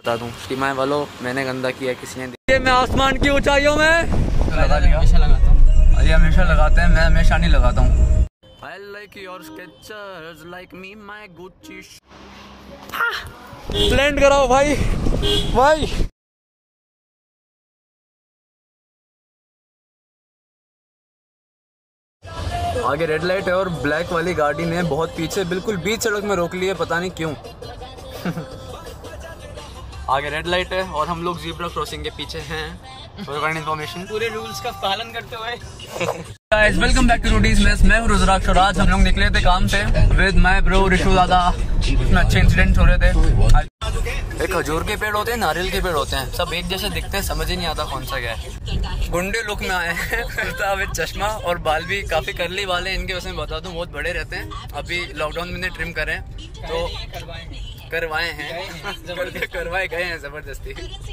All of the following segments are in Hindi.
बता दूं सीमाएं वालों, मैंने गंदा किया किसी ने। ये मैं आसमान की ऊंचाइयों में लगा लिया, हमेशा लगाता हूँ। ये हमेशा लगाते हैं, मैं हमेशा नहीं लगाता हूँ। I like your sketchers like me my Gucci। Land कराओ भाई भाई। आगे रेड लाइट है और ब्लैक वाली गाड़ी ने बहुत पीछे बिल्कुल बीच सड़क में रोक लिया, पता नहीं क्यों। आगे रेड लाइट है और हम लोग ज़ीब्रा क्रॉसिंग के पीछे हैं। इन्फॉर्मेशन पूरे रूल्स का पालन करते हुए। Guys welcome back to Roadies mess. मैं हूं रुद्राक्ष और आज हम लोग निकले थे काम से विद माय ब्रो रिशु दादा। इसमें अच्छे इंसिडेंट हो रहे थे। एक खजूर के पेड़ होते हैं, नारियल के पेड़ होते हैं, सब एक जैसे दिखते हैं, समझ ही नहीं आता कौन सा क्या है। गुंडे लुक में आए हैं विद चश्मा और बाल भी काफी करली वाले हैं इनके। वैसे मैं बता दूं बहुत बड़े रहते हैं। अभी लॉकडाउन में ट्रिम करें तो करवाए हैं, करवाए गए हैं जबरदस्ती।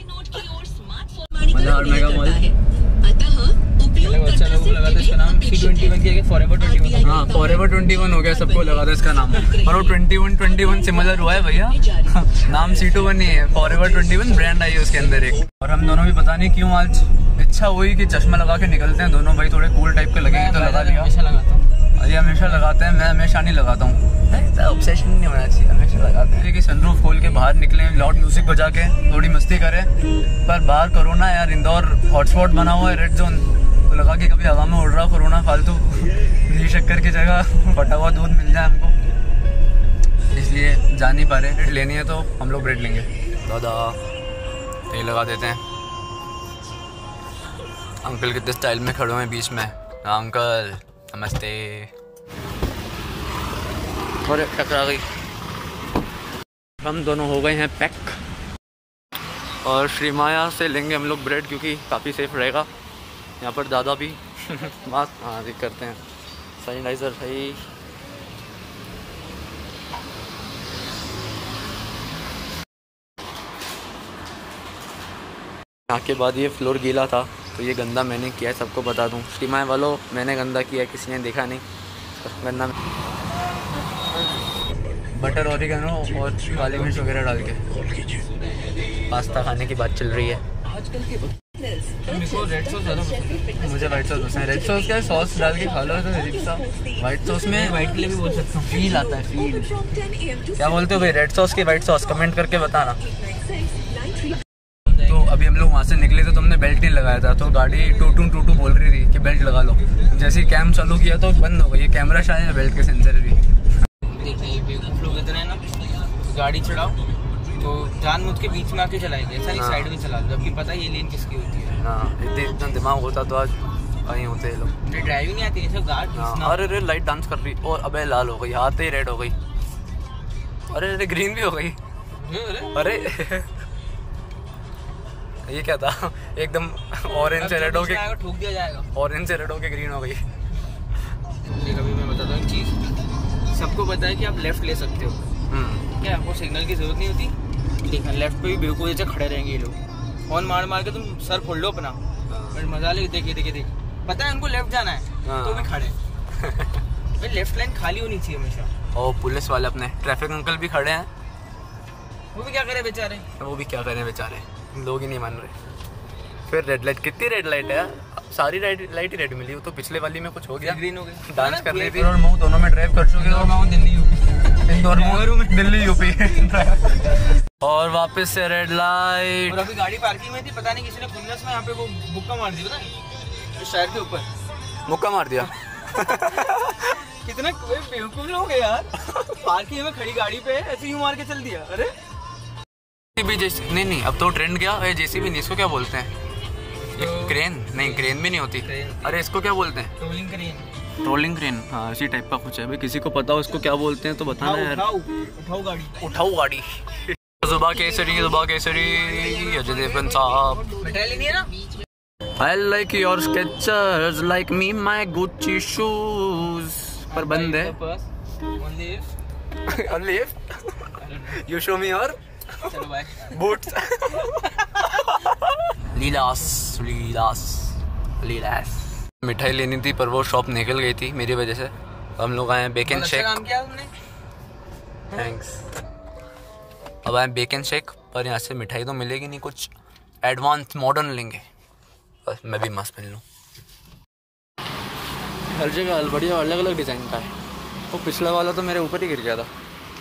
अच्छा लोगों लगा था इसका नाम C21 किया, फॉरएवर 21। हाँ फॉरएवर 21 हो गया, सबको लगा था इसका नाम। और वो 21 सिमिलर हुआ है भैया। नाम C21 नहीं है, फॉरएवर 21 ब्रांड आई है उसके अंदर एक। और हम दोनों भी पता नहीं क्यों आज इच्छा हुई कि चश्मा लगा के निकलते हैं दोनों भाई, थोड़े कूल टाइप के लगेंगे तो लगा लिया। हमेशा लगाता हूँ, ये हमेशा लगाते हैं, मैं हमेशा नहीं लगाता हूँ। ऑब्सेशन नहीं होना चाहिए, हमेशा लगाते हैं। कि सनरूफ खोल के बाहर निकले, लाउड म्यूजिक बजा के थोड़ी मस्ती करें। पर बाहर कोरोना यार, इंदौर हॉटस्पॉट बना हुआ है, रेड जोन। तो लगा कि कभी हवा में उड़ रहा कोरोना फालतू, घी शक्कर की जगह फटा हुआ दूध मिल जाए हमको, इसलिए जा नहीं पा रहे। ब्रेड लेनी है तो हम लोग ब्रेड लेंगे। दादा ये लगा देते हैं। अंकल कितने स्टाइल में खड़े हुए हैं बीच में। अंकल नमस्ते। और टकरा गई। हम दोनों हो गए हैं पैक और श्रीमाया से लेंगे हम लोग ब्रेड क्योंकि काफ़ी सेफ रहेगा। यहाँ पर दादा भी मास्क हाँ जी करते हैं, सैनिटाइज़र सही। यहाँ के बाद ये फ्लोर गीला था तो ये गंदा मैंने किया है, सबको बता दूँ। सीमाएं वालों, मैंने गंदा किया, किसी ने देखा नहीं। गंदा बटर ऑरिगेनो और काली मिर्च वगैरह डाल के पास्ता खाने की बात चल रही है। रेड सॉस ज़्यादा मुझे वाइट सॉस पसंद है। रेड सॉस क्या है, सॉस डाल के खा लो तो अजीब सा। वाइट सॉस में वाइट के लिए भी बोल सकता हूँ, फील आता है, फील। क्या बोलते हो भाई, रेड सॉस की वाइट सॉस कमेंट करके बताना। तो अभी हम लोग वहाँ से निकले थे तो हमने बेल्ट नहीं लगाया था, तो गाड़ी टू बोल रही थी कि बेल्ट लगा लो। जैसे ही कैम चालू किया तो बंद हो गई। ये कैमरा शायद है, बेल्ट के सेंसर भी। देखिए बेवकूफ़ लोग इतने ना, गाड़ी चढ़ाओ तो जानबूझ के बीच में आके चलाएंगे, ऐसा नहीं साइड में चला दो, जबकि पता है ये लेन किसकी होती है। हाँ इतना दिमाग होता तो आज कहीं होते हैं लोग। ड्राइविंग नहीं आती है, गार्ड। अरे लाइट डांस कर रही और अबे लाल हो गई, आते ही रेड हो गई। अरे ग्रीन भी हो गई। अरे ये क्या था, एकदम ऑरेंज से रेड हो के ठोक दिया जाएगा, ऑरेंज से रेड हो के ग्रीन हो गई। कभी मैं बताता हूँ एक चीज़, सबको पता है कि आप लेफ्ट ले सकते हो, क्या आपको सिग्नल की जरूरत नहीं होती। देखना लेफ्ट पे भी बेवकूफ जैसे खड़े रहेंगे ये लोग, हॉर्न मार मार के तुम सर फोड़ लो अपना, बट मजा ले। देखिए पता है उनको लेफ्ट जाना है तो भी खड़े। भाई लेफ्ट लाइन खाली होनी चाहिए हमेशा। और पुलिस वाले अपने ट्रैफिक अंकल भी खड़े हैं, वो भी क्या करें बेचारे, लोग ही नहीं मान रहे। फिर रेड लाइट, कितनी रेड लाइट है, सारी लाइट ही रेड मिली। वो तो पिछले वाली में कुछ हो गया, ग्रीन हो गई। डांस कर रही थी। और मैं दोनों में ड्राइव कर चुके हो, दिल्ली यूपी, इंदौर में दिल्ली यूपी। और वापस से रेड लाइट। और अभी गाड़ी पार्किंग में थी, पता नहीं किसी ने खुन्नस में यहाँ पे वो मुक्का मार दी, पता नहीं इस टायर के ऊपर मुक्का मार दिया। कितना बेवकूफ लोग है यार, पार्किंग में खड़ी गाड़ी पे ऐसे ही मार के चल दिया। अरे नहीं अब तो ट्रेंड गया है जेसीबी नहीं, इसको क्या बोलते हैं? क्रेन नहीं, क्रेन भी नहीं होती। अरे इसको क्या बोलते हैं? Trolling crane. हाँ इसी टाइप का कुछ है। भाई किसी को पता हो इसको क्या बोलते हैं तो बताना यार। उठाओ गाड़ी। जुबा केसरी अजय देवगन साहब। मिठाई लेनी है ना? I like your sketchers like me my Gucci shoes। पर बंद है। Only if you show me your boots। Leelas मिठाई लेनी थी पर वो शॉप निकल गई थी मेरी वजह से। हम लोग आए हैं बेकन शेक। थैंक्स। अब आए बेकन शेक पर यहाँ से मिठाई तो मिलेगी नहीं, कुछ एडवांस मॉडर्न लेंगे, बस मैं भी मस्त पहन लूँ। हर जगह बढ़िया अलग अलग डिज़ाइन का है। वो पिछला वाला तो मेरे ऊपर ही गिर गया था।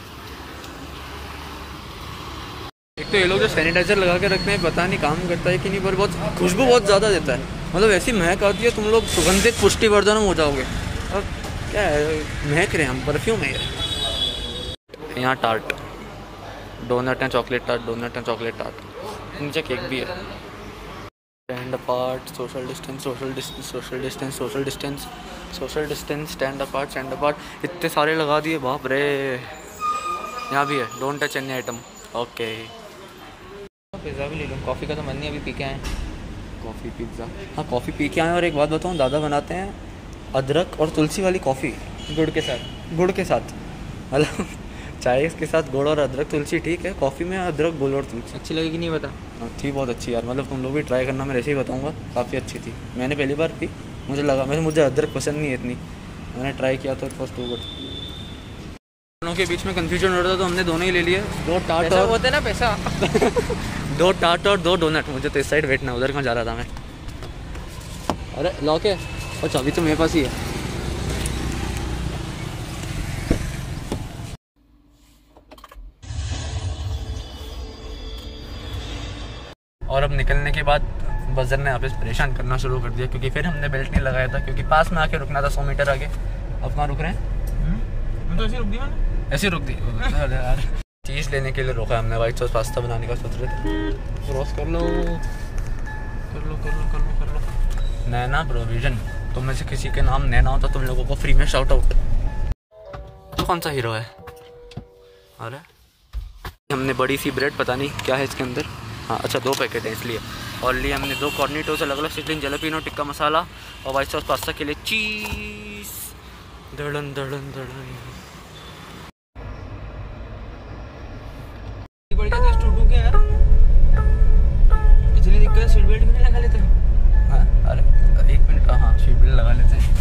एक तो ये लोग जो सैनिटाइज़र लगा के रखते हैं पता नहीं काम करता है कि नहीं, पर बहुत खुशबू बहुत ज़्यादा देता है, मतलब ऐसी महक आती है, तुम लोग सुगंधित पुष्टिवर्धन हो जाओगे। अब क्या है, महक रहे हम, परफ्यूम है ये। यहाँ टार्ट, डोनट है, चॉकलेट टार्ट, डोनट है, चॉकलेट टार्ट, नीचे केक भी है। Stand apart, social distance, social distance, social distance, social distance, social distance, stand apart, stand apart, इतने सारे लगा दिए, बाप रे। यहाँ भी है don't touch any item. Okay, pizza भी ले लूँ, कॉफ़ी का तो मन नहीं, अभी पी के आए। कॉफ़ी पिज़्ज़ा, हाँ कॉफ़ी पी के आए। और एक बात बताऊँ, दादा बनाते हैं अदरक और तुलसी वाली कॉफ़ी, गुड़ के साथ, गुड़ के साथ, मतलब चाय के साथ गुड़ और अदरक तुलसी, ठीक है। कॉफ़ी में अदरक गुड़ और तुलसी अच्छी लगेगी नहीं बता? थी बहुत अच्छी यार, मतलब तुम लोग भी ट्राई करना, मैं ऐसे ही बताऊँगा, काफ़ी अच्छी थी। मैंने पहली बार पी, मुझे लगा, मुझे अदरक पसंद नहीं है इतनी, मैंने ट्राई किया तो इट वाज टू गुड। दोनों के बीच में कंफ्यूजन हो रहा था तो हमने दोनों ही ले लिए, 2 टार्ट और होते ना पैसा 2 टार्ट और 2 डोनट। मुझे तो इस साइड बैठना, उधर कहाँ जा रहा था मैं। अरे लॉक है, और चाबी तो मेरे पास ही है। और अब निकलने के बाद बजर ने यहाँ पे परेशान करना शुरू कर दिया, क्योंकि फिर हमने बेल्ट नहीं लगाया था, क्योंकि पास में आके रुकना था 100 मीटर आगे। अब कहाँ रुक रहे हैं? तो ऐसे रुक दी मैंने, ऐसे रुक दी यार। चीज़ लेने के लिए रोका हमने, व्हाइट सॉस पास्ता बनाने का सोच रहे थे। क्रॉस कर लो, कर लो, कर लो, कर लो, कर लो। नैना प्रोविजन, तुम में से किसी के नाम नैना हो तो तुम लोगों को फ्री में शाउट आउट। तो कौन सा हीरो है? अरे हमने बड़ी सी ब्रेड, पता नहीं क्या है इसके अंदर, हाँ अच्छा 2 पैकेट है इसलिए। और लिए हमने 2 कॉर्निटोस, अलग अलग सिजलिंग जलेपिनो, टिक्का मसाला, और व्हाइट सॉस पास्ता के लिए चीज़। दड़न दड़न दड़न। बढ़ गया था टूटू क्या यार, इतनी दिक्कत है, सीट बेल्ट भी नहीं लगा लेते? हाँ अरे 1 मिनट, हाँ सीट बेल्ट लगा लेते हैं।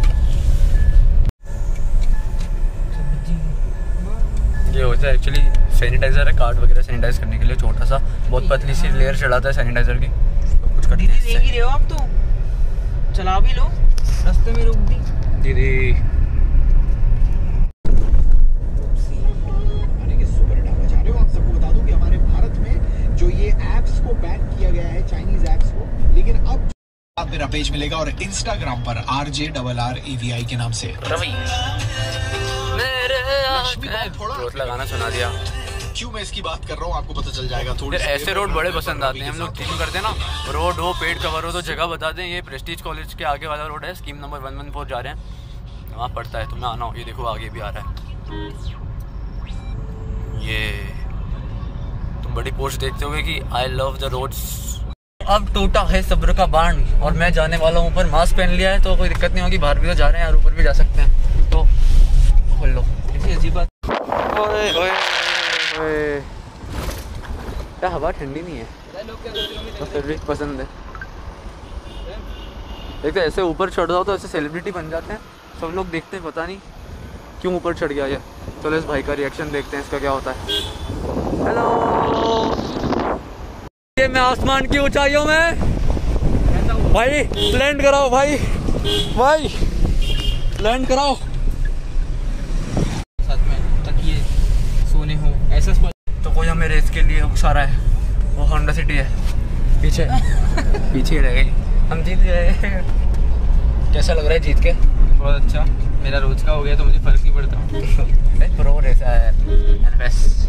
ये होता है एक्चुअली सैनिटाइजर है, कार्ड वगैरह सैनिटाइज करने के लिए, छोटा सा बहुत पतली सी लेयर चढ़ाता है सैनिटाइजर की। तो कुछ करते हैं, देख ही रहे हो आप, तो चला भी लो, रास्ते में रोक दी दीदी। सबको बता दूं कि हमारे भारत में जो ये ऐप्स को बैन किया गया है, चाइनीज ऐप्स को, लेकिन अब मेरा पेज मिलेगा और इंस्टाग्राम पर RJRRAVI के नाम से रोड लगाना सुना दिया। क्यों मैं इसकी बात कर रहा हूँ आपको पता चल जाएगा। थोड़े ऐसे रोड बड़े पसंद आते हैं, हम लोग टीम करते हैं ना, रोड हो, पेड़ कवर हो तो जगह बता दें। ये प्रेस्टीज कॉलेज के आगे वाला रोड है, स्कीम नंबर 114 जा रहे हैं, वहाँ पड़ता है, तुम्हें आना हो। ये देखो आगे भी आ रहा है, ये तुम बड़ी पोस्ट देखते होगे कि आई लव द रोड्स। अब टूटा है सब्र का बांध और मैं जाने वाला हूँ ऊपर, मास्क पहन लिया है तो कोई दिक्कत नहीं होगी, बाहर भी तो जा रहे हैं यार, ऊपर भी जा सकते हैं, तो खोल लो। ऐसी अजीब बात, क्या हवा ठंडी नहीं है तो फिर भी पसंद है। एक तो ऐसे ऊपर चढ़ जाओ तो ऐसे सेलिब्रिटी बन जाते हैं, सब लोग देखते हैं, पता नहीं क्यों ऊपर चढ़ गया ये। चलो इस भाई का रिएक्शन देखते हैं, इसका क्या होता है। हेलो, ये मैं आसमान की ऊंचाइयों में, भाई लैंड कराओ, भाई भाई लैंड कराओ। साथ में तकिए सोने हो ऐसा तो कोई हमें रेस के लिए उकसा रहा है, वो होंडा सिटी है पीछे पीछे रह गई, हम जीत गए। कैसा लग रहा है जीत के? बहुत अच्छा, मेरा रोज का हो गया तो मुझे फर्क नहीं पड़ता। प्रो रेस है एनएफएस।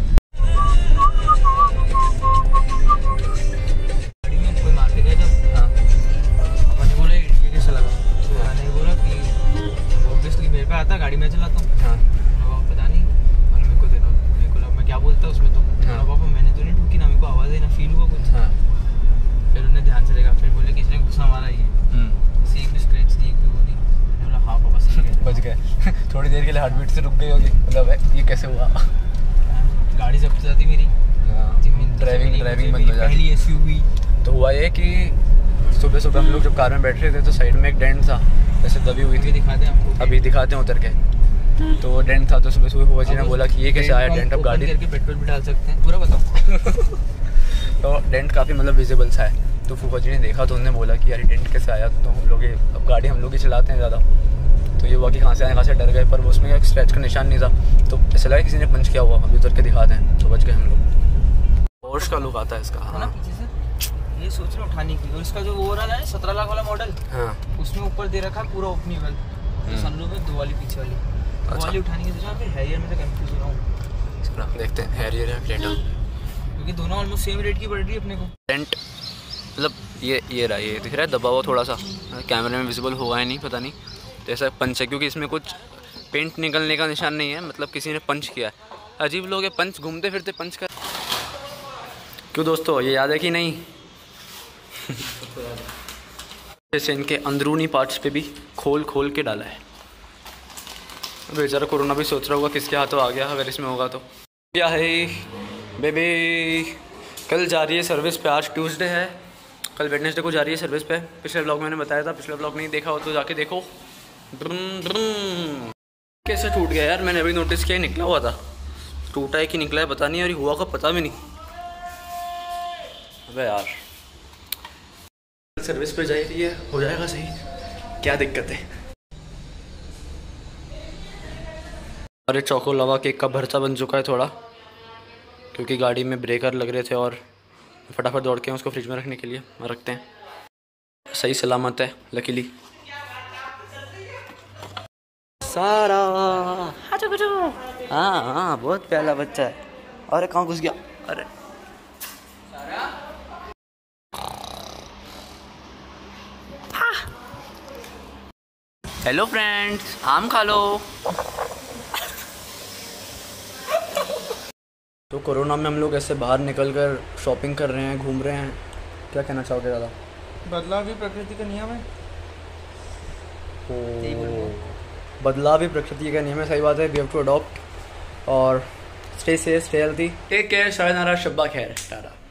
गाड़ी में कोई मार के गया जब, हाँ अपने बोले ये कैसा लगा, मैंने बोला कि ऑब्वियसली मेरे पे आता, गाड़ी में चलाता हूँ, हाँ पता नहीं, और मेरे को देना, मेरे को मैं क्या बोलता उसमें तो, हाँ पापा मैंने तो नहीं ठोकी ना, मेरे को आवाज़ देना फील हुआ कुछ, हाँ फिर उन्हें ध्यान से देखा, फिर बोले किसी ने गुस्सा मारा, ये एक भी स्क्रैच नहीं, कोई वो नहीं, बोला हाँ पापा सही है, बच गए। थोड़ी देर के लिए हार्ट बीट से रुक गई होगी, मतलब ये कैसे हुआ, गाड़ी जब्त जाती मेरी, ड्राइविंग बंद हो जाती, पहली एसयूवी। तो हुआ ये कि सुबह सुबह हम लोग जब कार में बैठ रहे थे तो साइड में एक डेंट था, ऐसे दबी हुई थी, दिखाते हैं आपको, अभी दिखाते हैं उतर के। तो डेंट था, तो सुबह सुबह फूफा जी ने बोला कि ये कैसे आया डेंट, अब गाड़ी करके पेट्रोल भी डाल सकते हैं, पूरा बताओ। तो डेंट काफ़ी मतलब विजिबल सा है, तो फूफा जी ने देखा तो उन्होंने बोला कि यार डेंट कैसे आया, तो हम लोग अब गाड़ी हम लोग ही चलाते हैं ज़्यादा, तो ये हुआ कि कहाँ से आए, कहाँ से डर गए, पर उसमें एक स्क्रैच का निशान नहीं था, तो ऐसा लगा किसी ने पंच किया हुआ, अभी उतर के दिखाते हैं, तो बच गए हम लोग। पोर्श का लुक आता है इसका। हाँ पीछे से ये सोच रहे उठाने की, और इसका जो ओवरऑल है 17 लाख वाला मॉडल, हाँ उसमें ऊपर दे रखा है पूरा ओपनेबल, तो सनरूफ में 2 वाली पीछे वाली, 2 वाली उठाने की सोचा, फिर हैरियर में तो कंफ्यूज हो रहा हूँ। देखते हैं हैरियर है प्लेटो, क्योंकि दोनों ऑलमोस्ट सेम रेट की पड़ रही है अपने को। डेंट मतलब ये रहा, ये दिख रहा है दबा हुआ थोड़ा सा, कैमरे में विजिबल होगा है नहीं पता नहीं, तो ऐसा पंच है, क्योंकि इसमें कुछ पेंट निकलने का निशान नहीं है, मतलब किसी ने पंच किया है। अजीब लोग है, पंच घूमते फिरते पंच कर। क्यों दोस्तों, ये याद है कि नहीं? जैसे इनके अंदरूनी पार्ट्स पे भी खोल के डाला है। बेचारा कोरोना भी सोच रहा होगा किसके हाथों आ गया अगर इसमें होगा तो। क्या है बेबी, कल जा रही है सर्विस पे, आज ट्यूसडे है, कल वेडनेसडे को जा रही है सर्विस पे। पिछले ब्लॉग मैंने बताया था, पिछले ब्लॉग नहीं देखा हो तो जाके देखो। कैसे टूट गया यार, मैंने अभी नोटिस किया, निकला हुआ था, टूटा है कि निकला है पता नहीं, और हुआ का पता भी नहीं। अबे यार, सर्विस पे जा रही है, हो जाएगा सही, क्या दिक्कत है। अरे चोको लावा केक का भरता बन चुका है थोड़ा, क्योंकि गाड़ी में ब्रेकर लग रहे थे और फटाफट दौड़ के उसको फ्रिज में रखने के लिए रखते हैं। सही सलामत है लकीली। सारा हाँ बहुत प्यारा बच्चा है। अरे कहाँ घुस गया, अरे हेलो फ्रेंड्स, आम खा लो। तो कोरोना में हम लोग ऐसे बाहर निकल कर शॉपिंग कर रहे हैं, घूम रहे हैं, क्या कहना चाहोगे दादा? बदलाव भी प्रकृति का नियम है। बदलाव भी प्रकृति का नियम है, सही बात है। वी हैव टू अडॉप्ट और stay safe, stay healthy, take care, sayonara, शब्बा खैर, टाटा।